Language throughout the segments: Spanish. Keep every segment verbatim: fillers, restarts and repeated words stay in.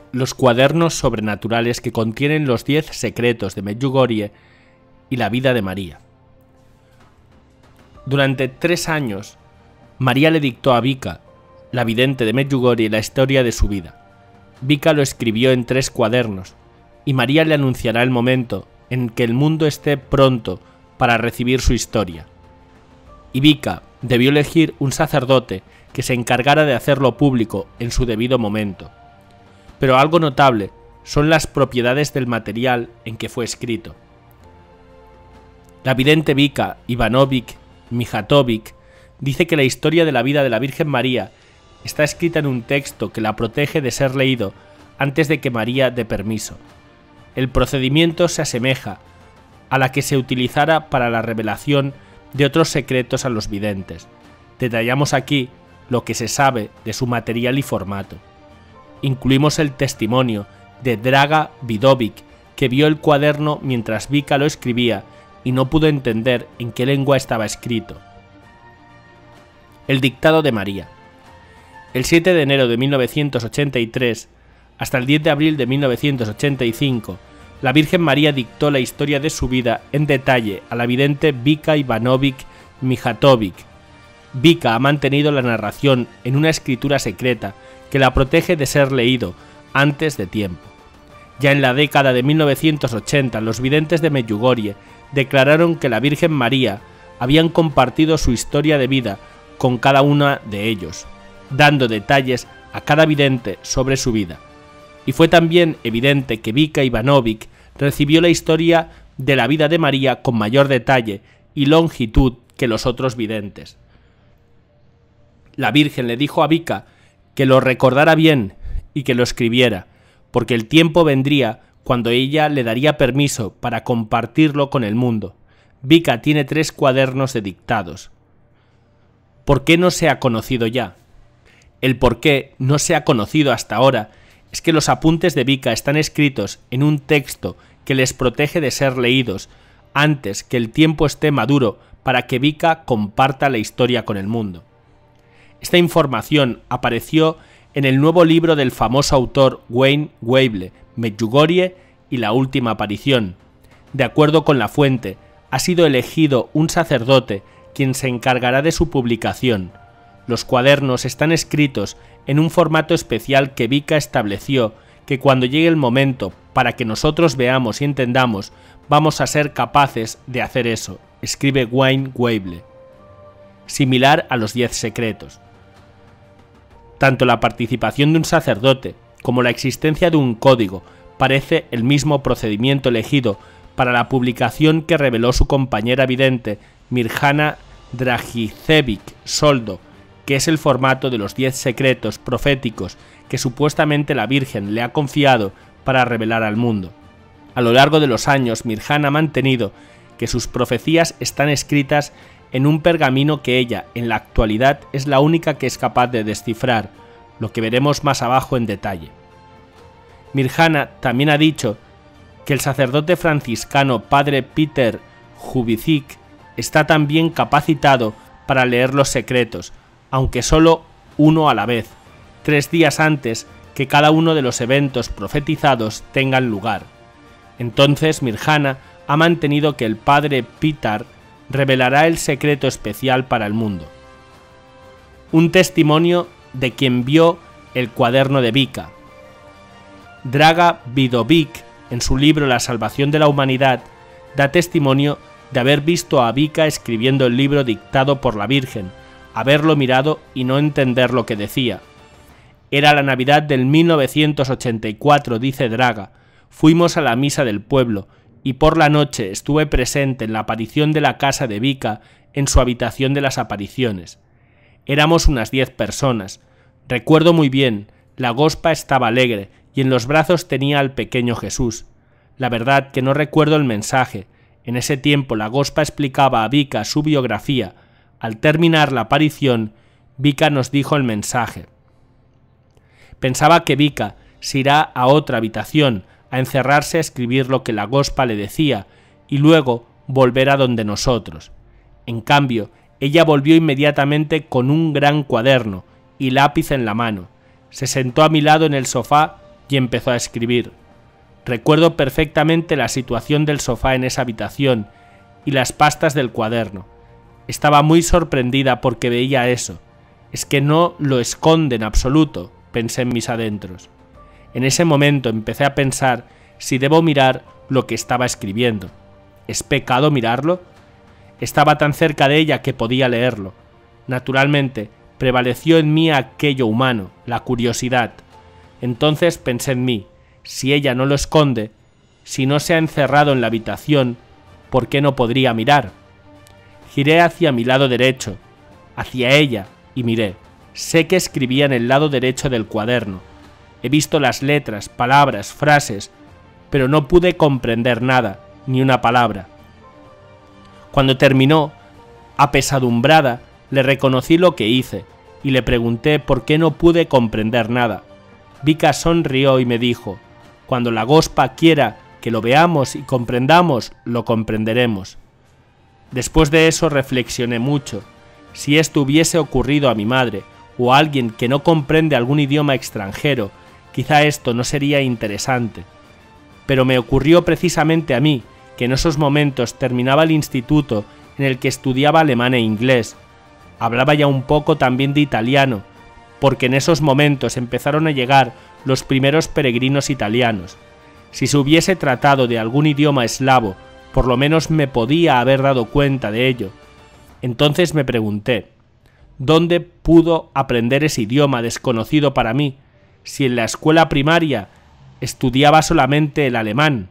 los cuadernos sobrenaturales que contienen los diez secretos de Medjugorje y la vida de María. Durante tres años, María le dictó a Vika, la vidente de Medjugorje, la historia de su vida. Vika lo escribió en tres cuadernos, y María le anunciará el momento en que el mundo esté pronto para recibir su historia. Y Vika debió elegir un sacerdote que se encargara de hacerlo público en su debido momento. Pero algo notable son las propiedades del material en que fue escrito. La vidente Vika Ivanović Mijatović dice que la historia de la vida de la Virgen María está escrita en un texto que la protege de ser leído antes de que María dé permiso. El procedimiento se asemeja a la que se utilizara para la revelación de otros secretos a los videntes. Detallamos aquí lo que se sabe de su material y formato. Incluimos el testimonio de Draga Vidovic, que vio el cuaderno mientras Vika lo escribía y no pudo entender en qué lengua estaba escrito. El dictado de María. El siete de enero de mil novecientos ochenta y tres hasta el diez de abril de mil novecientos ochenta y cinco, la Virgen María dictó la historia de su vida en detalle a la vidente Vika Ivanović Mijatović. Vika ha mantenido la narración en una escritura secreta que la protege de ser leído antes de tiempo. Ya en la década de mil novecientos ochenta, los videntes de Medjugorje declararon que la Virgen María habían compartido su historia de vida con cada una de ellos, dando detalles a cada vidente sobre su vida. Y fue también evidente que Vika Ivanović recibió la historia de la vida de María con mayor detalle y longitud que los otros videntes. La Virgen le dijo a Vika que lo recordara bien y que lo escribiera, porque el tiempo vendría cuando ella le daría permiso para compartirlo con el mundo. Vika tiene tres cuadernos de dictados. ¿Por qué no se ha conocido ya? El por qué no se ha conocido hasta ahora es que los apuntes de Vika están escritos en un texto que les protege de ser leídos antes que el tiempo esté maduro para que Vika comparta la historia con el mundo. Esta información apareció en el nuevo libro del famoso autor Wayne Weible, Medjugorje y la última aparición. De acuerdo con la fuente, ha sido elegido un sacerdote quien se encargará de su publicación. Los cuadernos están escritos en un formato especial que Vika estableció, que cuando llegue el momento para que nosotros veamos y entendamos, vamos a ser capaces de hacer eso, escribe Wayne Weible. Similar a los diez secretos. Tanto la participación de un sacerdote como la existencia de un código parece el mismo procedimiento elegido para la publicación que reveló su compañera vidente Mirjana Dragicevic Soldo, que es el formato de los diez secretos proféticos que supuestamente la Virgen le ha confiado para revelar al mundo. A lo largo de los años, Mirjana ha mantenido que sus profecías están escritas en un pergamino que ella, en la actualidad, es la única que es capaz de descifrar, lo que veremos más abajo en detalle. Mirjana también ha dicho que el sacerdote franciscano padre Peter Jubicic está también capacitado para leer los secretos, aunque solo uno a la vez, tres días antes que cada uno de los eventos profetizados tengan lugar. Entonces Mirjana ha mantenido que el padre Peter revelará el secreto especial para el mundo. Un testimonio de quien vio el cuaderno de Vika. Draga Vidovic, en su libro La salvación de la humanidad, da testimonio de haber visto a Vika escribiendo el libro dictado por la Virgen, haberlo mirado y no entender lo que decía. Era la Navidad del mil novecientos ochenta y cuatro, dice Draga. Fuimos a la misa del pueblo y por la noche estuve presente en la aparición de la casa de Vika en su habitación de las apariciones. Éramos unas diez personas. Recuerdo muy bien, la gospa estaba alegre y en los brazos tenía al pequeño Jesús. La verdad que no recuerdo el mensaje. En ese tiempo la gospa explicaba a Vika su biografía. Al terminar la aparición, Vika nos dijo el mensaje. Pensaba que Vika se irá a otra habitación a encerrarse a escribir lo que la gospa le decía y luego volver a donde nosotros. En cambio, ella volvió inmediatamente con un gran cuaderno y lápiz en la mano. Se sentó a mi lado en el sofá y empezó a escribir. Recuerdo perfectamente la situación del sofá en esa habitación y las pastas del cuaderno. Estaba muy sorprendida porque veía eso. Es que no lo esconde en absoluto, pensé en mis adentros. En ese momento empecé a pensar si debo mirar lo que estaba escribiendo. ¿Es pecado mirarlo? Estaba tan cerca de ella que podía leerlo. Naturalmente, prevaleció en mí aquello humano, la curiosidad. Entonces pensé en mí, si ella no lo esconde, si no se ha encerrado en la habitación, ¿por qué no podría mirar? Giré hacia mi lado derecho, hacia ella, y miré. Sé que escribía en el lado derecho del cuaderno. He visto las letras, palabras, frases, pero no pude comprender nada, ni una palabra. Cuando terminó, apesadumbrada, le reconocí lo que hice, y le pregunté por qué no pude comprender nada. Vika sonrió y me dijo, cuando la Gospa quiera que lo veamos y comprendamos, lo comprenderemos. Después de eso reflexioné mucho. Si esto hubiese ocurrido a mi madre, o a alguien que no comprende algún idioma extranjero, quizá esto no sería interesante. Pero me ocurrió precisamente a mí, que en esos momentos terminaba el instituto en el que estudiaba alemán e inglés. Hablaba ya un poco también de italiano, porque en esos momentos empezaron a llegar los primeros peregrinos italianos. Si se hubiese tratado de algún idioma eslavo, por lo menos me podía haber dado cuenta de ello. Entonces me pregunté, ¿dónde pudo aprender ese idioma desconocido para mí, si en la escuela primaria estudiaba solamente el alemán?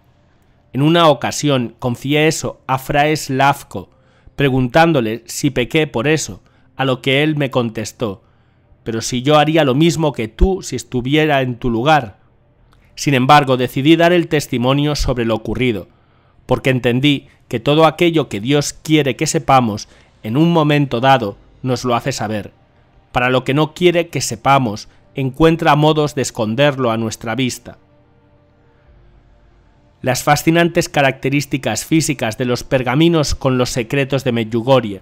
En una ocasión confié eso a Fray Slavko, preguntándole si pequé por eso, a lo que él me contestó, pero si yo haría lo mismo que tú si estuviera en tu lugar. Sin embargo, decidí dar el testimonio sobre lo ocurrido, porque entendí que todo aquello que Dios quiere que sepamos en un momento dado nos lo hace saber. Para lo que no quiere que sepamos, encuentra modos de esconderlo a nuestra vista. Las fascinantes características físicas de los pergaminos con los secretos de Medjugorje.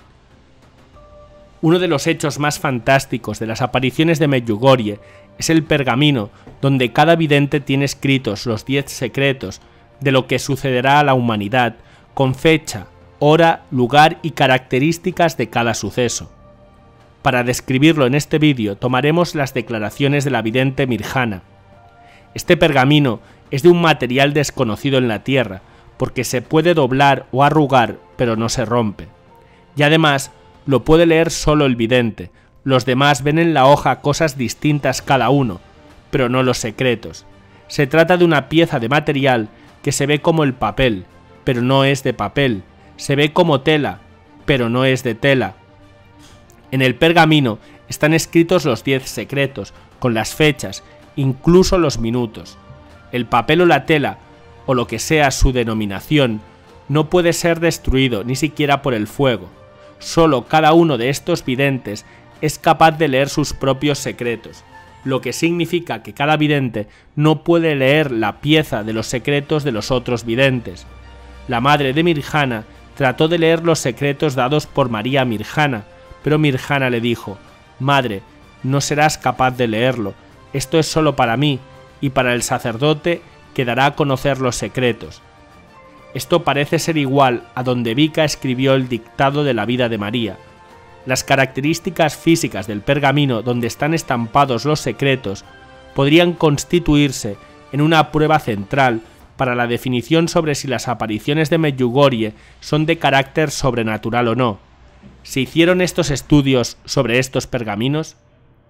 Uno de los hechos más fantásticos de las apariciones de Medjugorje es el pergamino donde cada vidente tiene escritos los diez secretos de lo que sucederá a la humanidad, con fecha, hora, lugar y características de cada suceso. Para describirlo en este vídeo tomaremos las declaraciones de la vidente Mirjana. Este pergamino es de un material desconocido en la tierra, porque se puede doblar o arrugar, pero no se rompe. Y además, lo puede leer solo el vidente, los demás ven en la hoja cosas distintas cada uno, pero no los secretos. Se trata de una pieza de material que se ve como el papel, pero no es de papel, se ve como tela, pero no es de tela. En el pergamino están escritos los diez secretos, con las fechas, incluso los minutos. El papel o la tela, o lo que sea su denominación, no puede ser destruido ni siquiera por el fuego. Solo cada uno de estos videntes es capaz de leer sus propios secretos, lo que significa que cada vidente no puede leer la pieza de los secretos de los otros videntes. La madre de Mirjana trató de leer los secretos dados por María Mirjana, pero Mirjana le dijo, «Madre, no serás capaz de leerlo, esto es solo para mí, y para el sacerdote que dará a conocer los secretos». Esto parece ser igual a donde Vika escribió el dictado de la vida de María. Las características físicas del pergamino donde están estampados los secretos podrían constituirse en una prueba central para la definición sobre si las apariciones de Medjugorje son de carácter sobrenatural o no. ¿Se hicieron estos estudios sobre estos pergaminos?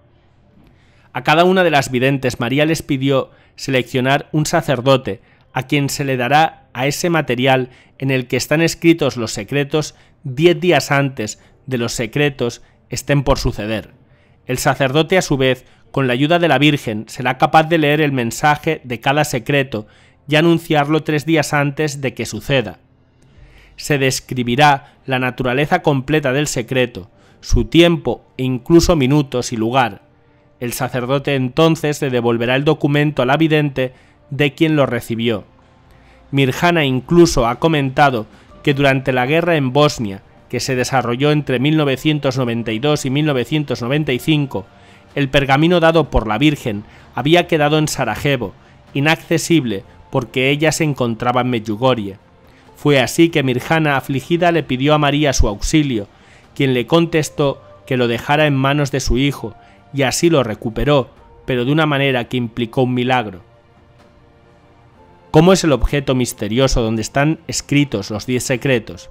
A cada una de las videntes María les pidió seleccionar un sacerdote a quien se le dará a ese material en el que están escritos los secretos diez días antes de los secretos estén por suceder. El sacerdote, a su vez, con la ayuda de la Virgen, será capaz de leer el mensaje de cada secreto y anunciarlo tres días antes de que suceda. Se describirá la naturaleza completa del secreto, su tiempo e incluso minutos y lugar. El sacerdote entonces le devolverá el documento a la vidente de quien lo recibió. Mirjana incluso ha comentado que durante la guerra en Bosnia, que se desarrolló entre mil novecientos noventa y dos y mil novecientos noventa y cinco, El pergamino dado por la Virgen había quedado en Sarajevo, inaccesible porque ella se encontraba en Medjugorje. Fue así que Mirjana, afligida, le pidió a María su auxilio, quien le contestó que lo dejara en manos de su hijo, y así lo recuperó, pero de una manera que implicó un milagro. ¿Cómo es el objeto misterioso donde están escritos los diez secretos?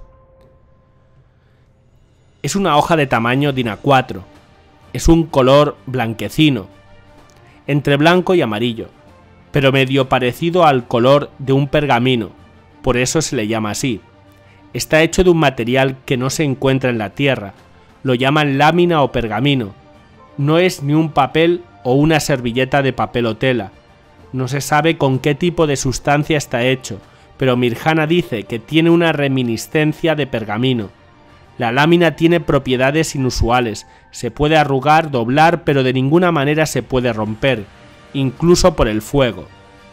Es una hoja de tamaño DIN A cuatro. Es un color blanquecino, entre blanco y amarillo, pero medio parecido al color de un pergamino, por eso se le llama así. Está hecho de un material que no se encuentra en la tierra, lo llaman lámina o pergamino. No es ni un papel o una servilleta de papel o tela. No se sabe con qué tipo de sustancia está hecho, pero Mirjana dice que tiene una reminiscencia de pergamino. La lámina tiene propiedades inusuales, se puede arrugar, doblar, pero de ninguna manera se puede romper, incluso por el fuego.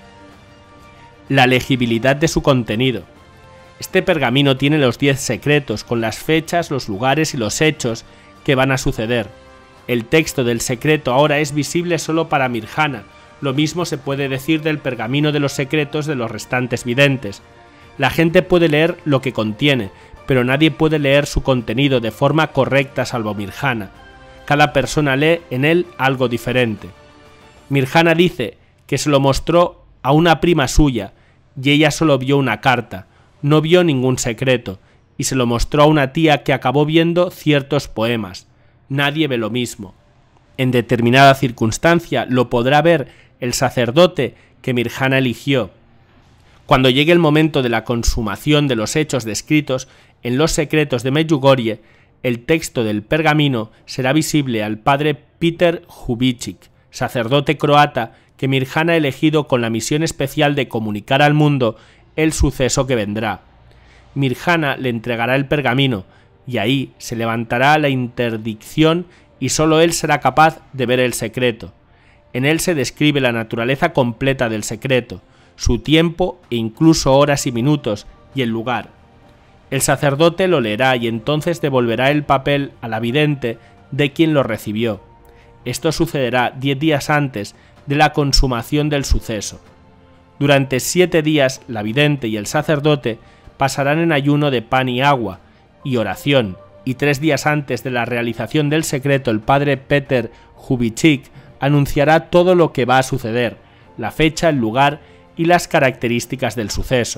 La legibilidad de su contenido. Este pergamino tiene los diez secretos, con las fechas, los lugares y los hechos que van a suceder. El texto del secreto ahora es visible solo para Mirjana. Lo mismo se puede decir del pergamino de los secretos de los restantes videntes. La gente puede leer lo que contiene, pero nadie puede leer su contenido de forma correcta salvo Mirjana. Cada persona lee en él algo diferente. Mirjana dice que se lo mostró a una prima suya y ella solo vio una carta, no vio ningún secreto, y se lo mostró a una tía que acabó viendo ciertos poemas. Nadie ve lo mismo. En determinada circunstancia lo podrá ver el sacerdote que Mirjana eligió. Cuando llegue el momento de la consumación de los hechos descritos en los secretos de Medjugorje, el texto del pergamino será visible al padre Peter Hubicic, sacerdote croata que Mirjana ha elegido con la misión especial de comunicar al mundo el suceso que vendrá. Mirjana le entregará el pergamino, y ahí se levantará la interdicción y solo él será capaz de ver el secreto. En él se describe la naturaleza completa del secreto, su tiempo e incluso horas y minutos, y el lugar. El sacerdote lo leerá y entonces devolverá el papel a la vidente de quien lo recibió. Esto sucederá diez días antes de la consumación del suceso. Durante siete días la vidente y el sacerdote pasarán en ayuno de pan y agua y oración, y tres días antes de la realización del secreto el padre Peter Hubicic anunciará todo lo que va a suceder, la fecha, el lugar y las características del suceso.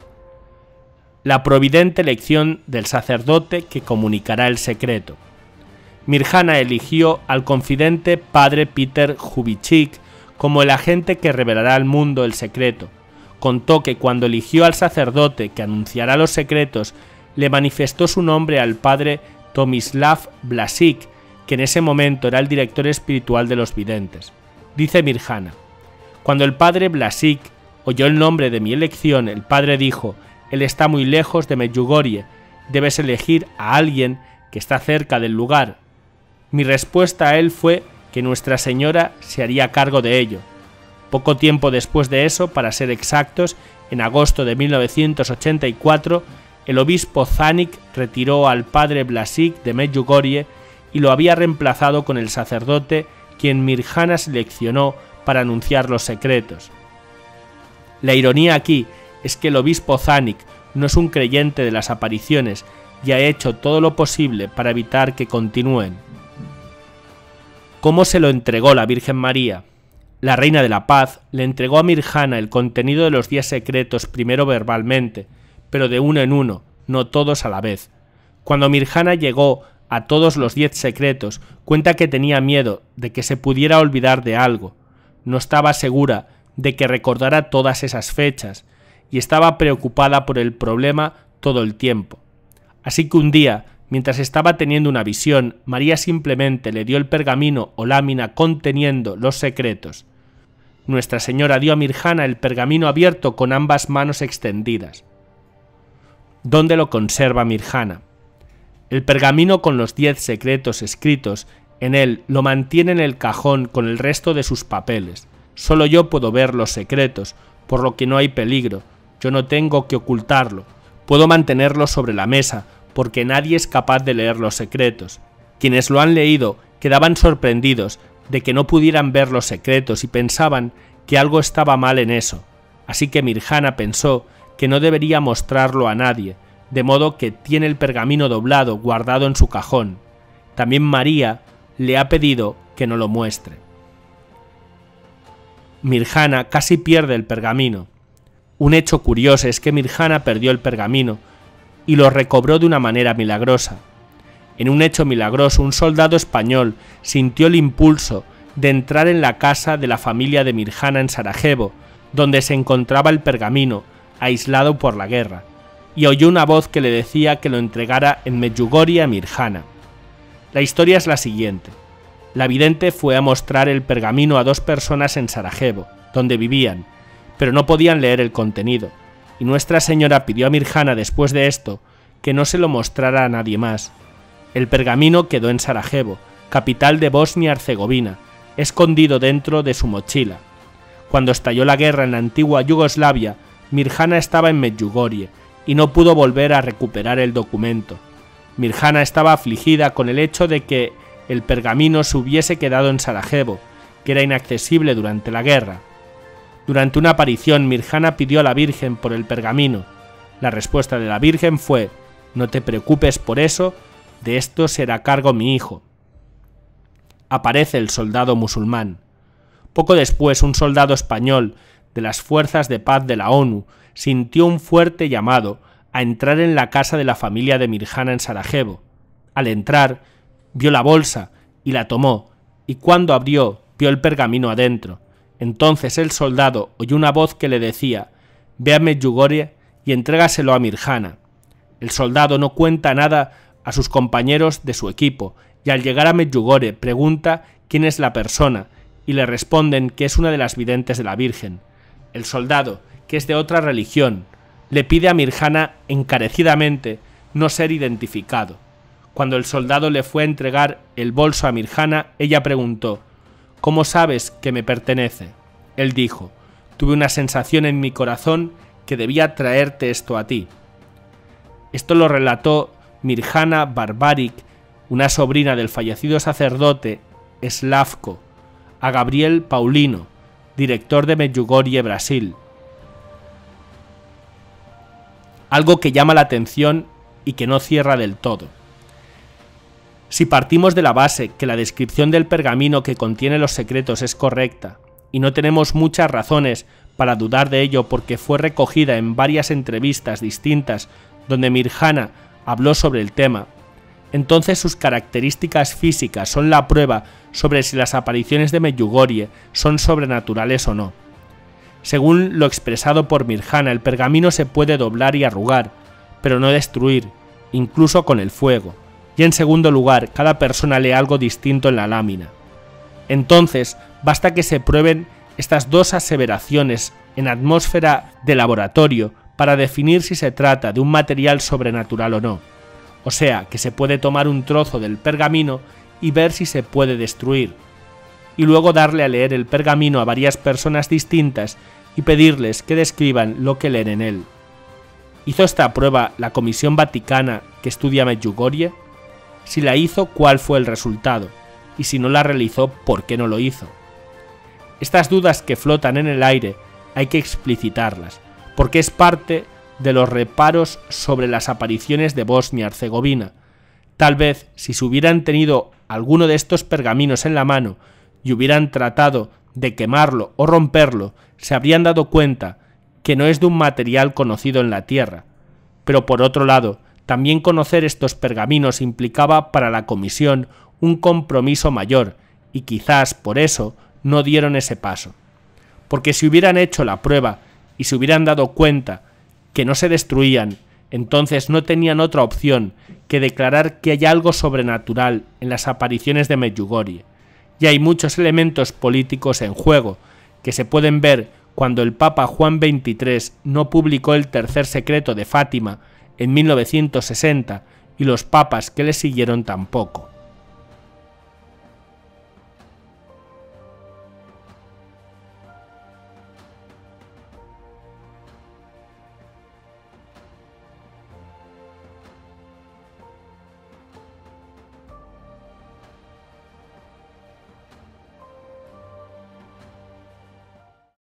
La providente elección del sacerdote que comunicará el secreto. Mirjana eligió al confidente padre Peter Hubicic como el agente que revelará al mundo el secreto. Contó que cuando eligió al sacerdote que anunciará los secretos, le manifestó su nombre al padre Tomislav Blasik, que en ese momento era el director espiritual de los videntes. Dice Mirjana: cuando el padre Blasik oyó el nombre de mi elección, el padre dijo: él está muy lejos de Medjugorje, debes elegir a alguien que está cerca del lugar. Mi respuesta a él fue que Nuestra Señora se haría cargo de ello. Poco tiempo después de eso, para ser exactos, en agosto de mil novecientos ochenta y cuatro, el obispo Zanik retiró al padre Blasik de Medjugorje y lo había reemplazado con el sacerdote quien Mirjana seleccionó para anunciar los secretos. La ironía aquí es que el obispo Zanik no es un creyente de las apariciones y ha hecho todo lo posible para evitar que continúen. ¿Cómo se lo entregó la Virgen María? La Reina de la Paz le entregó a Mirjana el contenido de los diez secretos primero verbalmente, pero de uno en uno, no todos a la vez. Cuando Mirjana llegó a todos los diez secretos, cuenta que tenía miedo de que se pudiera olvidar de algo. No estaba segura de que recordara todas esas fechas, y estaba preocupada por el problema todo el tiempo. Así que un día, mientras estaba teniendo una visión, María simplemente le dio el pergamino o lámina conteniendo los secretos. Nuestra Señora dio a Mirjana el pergamino abierto con ambas manos extendidas. ¿Dónde lo conserva Mirjana? El pergamino con los diez secretos escritos en él lo mantiene en el cajón con el resto de sus papeles. Solo yo puedo ver los secretos, por lo que no hay peligro. Yo no tengo que ocultarlo. Puedo mantenerlo sobre la mesa, porque nadie es capaz de leer los secretos. Quienes lo han leído quedaban sorprendidos de que no pudieran ver los secretos y pensaban que algo estaba mal en eso, así que Mirjana pensó que no debería mostrarlo a nadie, de modo que tiene el pergamino doblado guardado en su cajón. También María le ha pedido que no lo muestre. Mirjana casi pierde el pergamino. Un hecho curioso es que Mirjana perdió el pergamino y lo recobró de una manera milagrosa. En un hecho milagroso, un soldado español sintió el impulso de entrar en la casa de la familia de Mirjana en Sarajevo, donde se encontraba el pergamino, aislado por la guerra, y oyó una voz que le decía que lo entregara en Medjugorje a Mirjana. La historia es la siguiente. La vidente fue a mostrar el pergamino a dos personas en Sarajevo, donde vivían, pero no podían leer el contenido, y Nuestra Señora pidió a Mirjana después de esto que no se lo mostrara a nadie más. El pergamino quedó en Sarajevo, capital de Bosnia-Herzegovina, escondido dentro de su mochila. Cuando estalló la guerra en la antigua Yugoslavia, Mirjana estaba en Medjugorje y no pudo volver a recuperar el documento. Mirjana estaba afligida con el hecho de que el pergamino se hubiese quedado en Sarajevo, que era inaccesible durante la guerra. Durante una aparición, Mirjana pidió a la Virgen por el pergamino. La respuesta de la Virgen fue: «No te preocupes por eso, de esto será cargo mi hijo». Aparece el soldado musulmán. Poco después, un soldado español de las fuerzas de paz de la ONU sintió un fuerte llamado a entrar en la casa de la familia de Mirjana en Sarajevo. Al entrar, vio la bolsa y la tomó, y cuando abrió, vio el pergamino adentro. Entonces el soldado oyó una voz que le decía: «Ve a Medjugorje y entrégaselo a Mirjana». El soldado no cuenta nada a sus compañeros de su equipo, y al llegar a Medjugorje pregunta quién es la persona, y le responden que es una de las videntes de la Virgen. El soldado, que es de otra religión, le pide a Mirjana encarecidamente no ser identificado. Cuando el soldado le fue a entregar el bolso a Mirjana, ella preguntó: «¿Cómo sabes que me pertenece?». Él dijo: «Tuve una sensación en mi corazón que debía traerte esto a ti». Esto lo relató Mirjana Barbaric, una sobrina del fallecido sacerdote Slavko, a Gabriel Paulino, director de Medjugorje, Brasil. Algo que llama la atención y que no cierra del todo. Si partimos de la base que la descripción del pergamino que contiene los secretos es correcta, y no tenemos muchas razones para dudar de ello porque fue recogida en varias entrevistas distintas donde Mirjana habló sobre el tema, entonces sus características físicas son la prueba sobre si las apariciones de Medjugorje son sobrenaturales o no. Según lo expresado por Mirjana, el pergamino se puede doblar y arrugar, pero no destruir, incluso con el fuego. Y en segundo lugar, cada persona lee algo distinto en la lámina. Entonces, basta que se prueben estas dos aseveraciones en atmósfera de laboratorio para definir si se trata de un material sobrenatural o no. O sea, que se puede tomar un trozo del pergamino y ver si se puede destruir, y luego darle a leer el pergamino a varias personas distintas y pedirles que describan lo que leen en él. ¿Hizo esta prueba la Comisión Vaticana que estudia Medjugorje? Si la hizo, ¿cuál fue el resultado? Y si no la realizó, ¿por qué no lo hizo? Estas dudas que flotan en el aire hay que explicitarlas, porque es parte de los reparos sobre las apariciones de Bosnia-Herzegovina. Tal vez, si se hubieran tenido alguno de estos pergaminos en la mano y hubieran tratado de quemarlo o romperlo, se habrían dado cuenta que no es de un material conocido en la Tierra. Pero por otro lado, también conocer estos pergaminos implicaba para la comisión un compromiso mayor, y quizás por eso no dieron ese paso. Porque si hubieran hecho la prueba y se hubieran dado cuenta que no se destruían, entonces no tenían otra opción que declarar que hay algo sobrenatural en las apariciones de Medjugorje. Y hay muchos elementos políticos en juego, que se pueden ver cuando el Papa Juan veintitrés no publicó el tercer secreto de Fátima en mil novecientos sesenta y los papas que le siguieron tampoco.